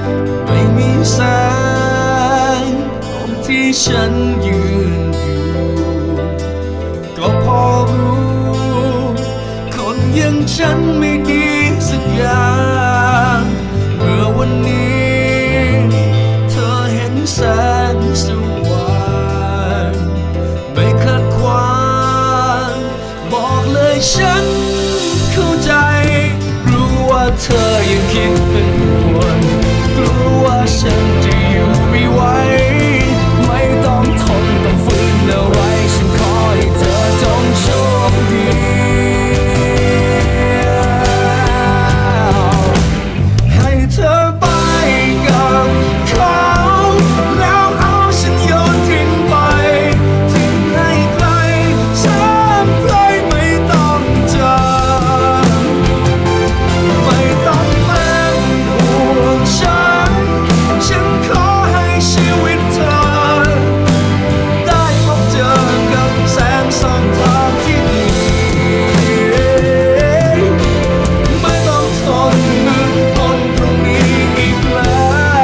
ไม่มีแสงตรงที่ฉันยืนอยู่ก็พอรู้คนอย่างฉันไม่ดีสักอย่างเมื่อวันนี้เธอเห็นแสงสว่างไม่ขัดขวางบอกเลยฉันเข้าใจรู้ว่าเธอยังคิดเป็นห่วงกลัวว่าฉันจะอยู่ไม่ไหวไม่ต้องทนต้องฝืนเอาไว้ฉันขอให้เธอจงโชคดีให้เธอไปกับเขาแล้วเอาฉันโยนทิ้งไปทิ้งให้ไกลสักไกลไม่ต้องเจอไม่ต้องเป็นห่วงฉันขอให้ชีวิตเธอได้พบเจอกับแสงส่องทางที่ดีไม่ต้องทนทนตรงนี้อีกแล้ว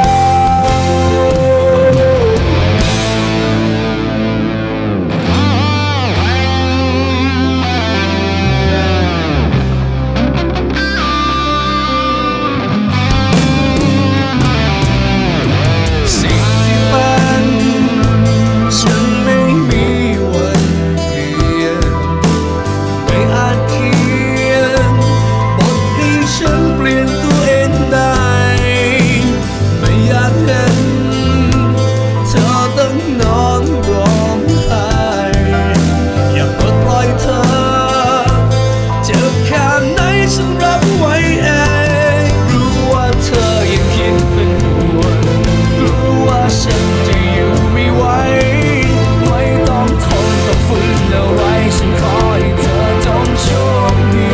สิ่งที่เป็นฉันไม่มีวันเปลี่ยนไม่อาจเขียนบทให้ฉันเปลี่ยนตัวเองได้ไม่อยากเห็นเธอต้องนอนร้องไห้อยากปลดปล่อยเธอเจ็บแค่ไหนฉันรับไว้เองรู้ว่าเธอยังคิดเป็นห่วงกลัวว่าฉันจะอยู่ไม่ไหวไม่ต้องทนต้องฝืนเอาไว้ฉันขอให้เธอจงโชคดี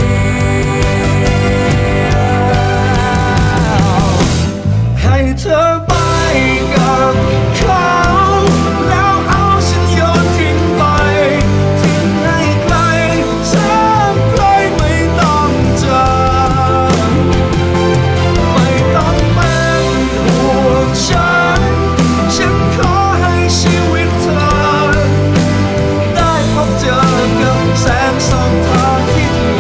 ให้เธอไปกับเขาแล้วเอาฉันโยนทิ้งไปทิ้งให้ไกลสักไกลไม่ต้องเจอไม่ต้องเป็นห่วงฉันขอให้ชีวิตเธอได้พบเจอกับแสงส่องทางที่ดี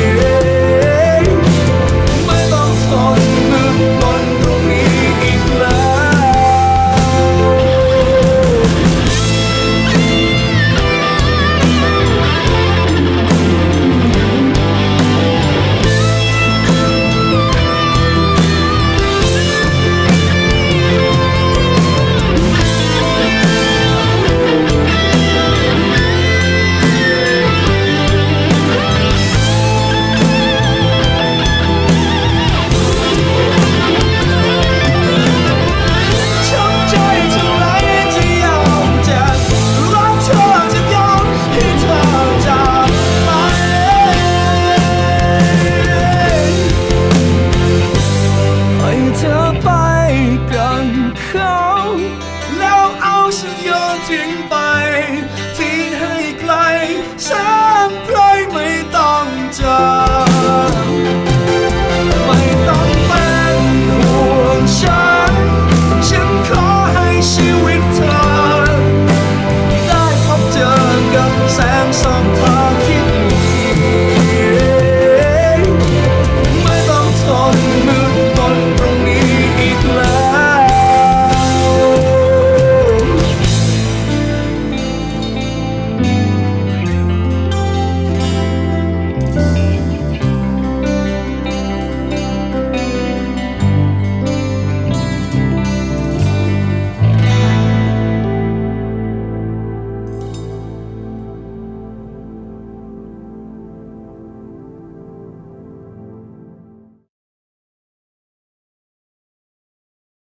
ไม่ต้องทนตรงนี้อีกแล้ว